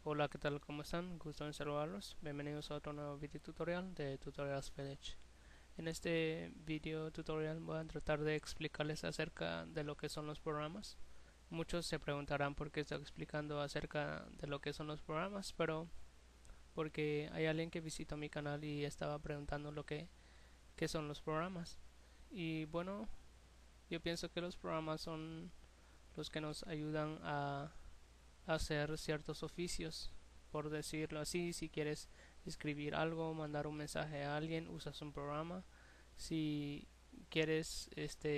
Hola, ¿qué tal? ¿Cómo están? Gusto en saludarlos. Bienvenidos a otro nuevo video tutorial de Tutorials Village. En este video tutorial voy a tratar de explicarles acerca de lo que son los programas. Muchos se preguntarán por qué estoy explicando acerca de lo que son los programas, pero porque hay alguien que visitó mi canal y estaba preguntando qué son los programas. Y bueno, yo pienso que los programas son los que nos ayudan a hacer ciertos oficios, por decirlo así. Si quieres escribir algo, mandar un mensaje a alguien, usas un programa. Si quieres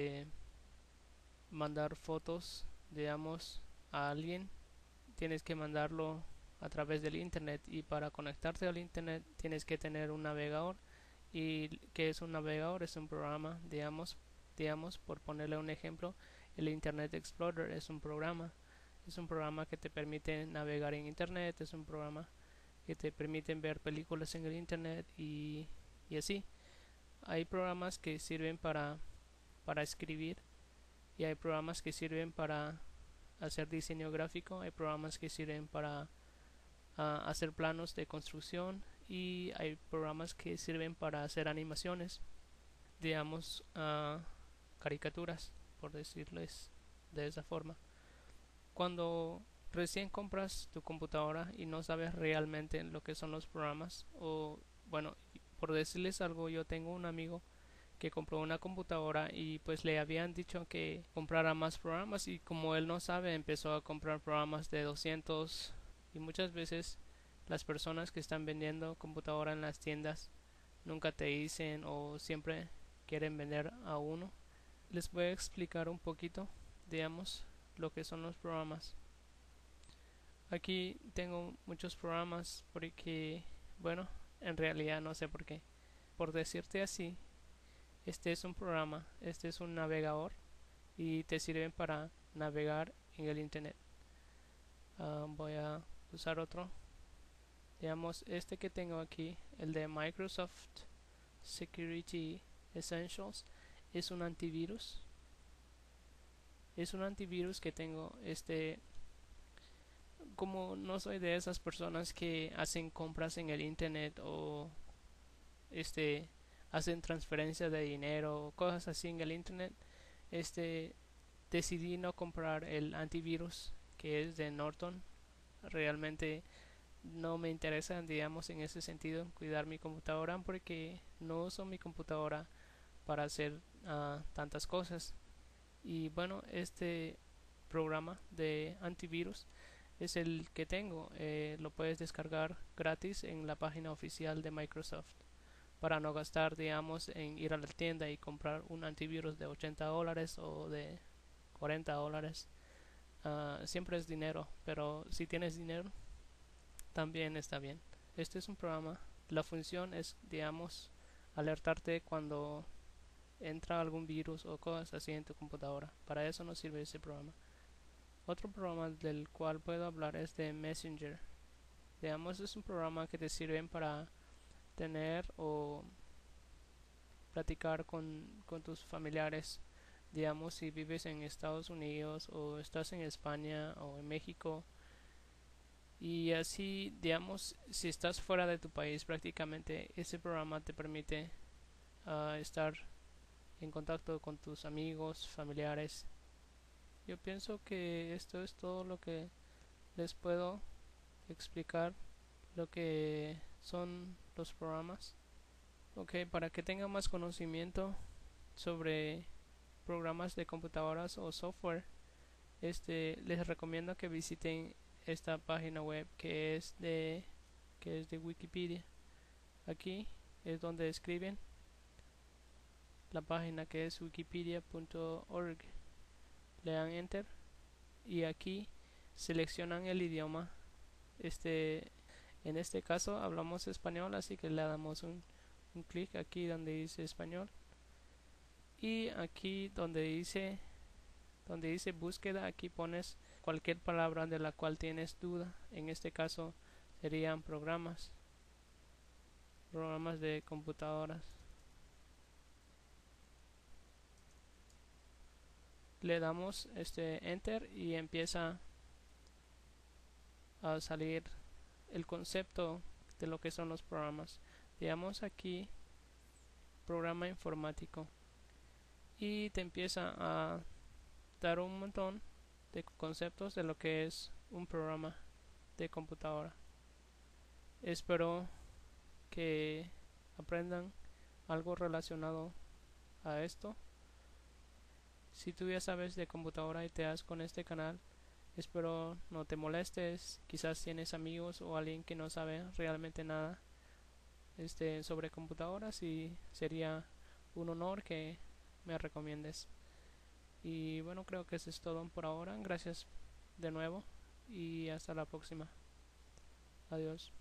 mandar fotos, digamos, a alguien, tienes que mandarlo a través del internet, y para conectarte al internet tienes que tener un navegador. ¿Y qué es un navegador? Es un programa, digamos, por ponerle un ejemplo, el Internet Explorer es un programa que te permite navegar en internet, es un programa que te permite ver películas en el internet y así. Hay programas que sirven para escribir, y hay programas que sirven para hacer diseño gráfico, hay programas que sirven para hacer planos de construcción, y hay programas que sirven para hacer animaciones, digamos, caricaturas, por decirles de esa forma. Cuando recién compras tu computadora y no sabes realmente lo que son los programas, o bueno, por decirles algo, yo tengo un amigo que compró una computadora y pues le habían dicho que comprara más programas, y como él no sabe, empezó a comprar programas de 200. Y muchas veces las personas que están vendiendo computadora en las tiendas nunca te dicen, o siempre quieren vender a uno. Les voy a explicar un poquito, digamos, lo que son los programas. Aquí tengo muchos programas porque, bueno, en realidad no sé por qué. Por decirte así, este es un programa, este es un navegador, y te sirven para navegar en el internet. Voy a usar otro. Digamos, este que tengo aquí, el de Microsoft Security Essentials, es un antivirus. Es un antivirus que tengo. Como no soy de esas personas que hacen compras en el internet, o este hacen transferencias de dinero o cosas así en el internet, este decidí no comprar el antivirus que es de Norton. Realmente no me interesa, digamos, en ese sentido, cuidar mi computadora, porque no uso mi computadora para hacer tantas cosas. Y bueno, este programa de antivirus es el que tengo. Lo puedes descargar gratis en la página oficial de Microsoft, para no gastar, digamos, en ir a la tienda y comprar un antivirus de $80 o de $40. Siempre es dinero, pero si tienes dinero también está bien. Este es un programa. La función es, digamos, alertarte cuando entra algún virus o cosas así en tu computadora. Para eso nos sirve ese programa. Otro programa del cual puedo hablar es de Messenger. Digamos, es un programa que te sirve para tener o platicar con tus familiares. Digamos, si vives en Estados Unidos, o estás en España o en México, y así, digamos, si estás fuera de tu país, prácticamente ese programa te permite estar en contacto con tus amigos, familiares. Yo pienso que esto es todo lo que les puedo explicar, lo que son los programas. Ok, para que tengan más conocimiento sobre programas de computadoras o software, les recomiendo que visiten esta página web que es de Wikipedia. Aquí es donde escriben la página, que es wikipedia.org. Le dan enter y aquí seleccionan el idioma. En este caso hablamos español, así que le damos un clic aquí donde dice español, y aquí donde dice búsqueda, aquí pones cualquier palabra de la cual tienes duda. En este caso serían programas de computadoras. Le damos enter y empieza a salir el concepto de lo que son los programas. Digamos aquí programa informático y te empieza a dar un montón de conceptos de lo que es un programa de computadora. Espero que aprendan algo relacionado a esto. Si tú ya sabes de computadora y te das con este canal, espero no te molestes. Quizás tienes amigos o alguien que no sabe realmente nada sobre computadoras y sería un honor que me recomiendes. Y bueno, creo que eso es todo por ahora. Gracias de nuevo y hasta la próxima. Adiós.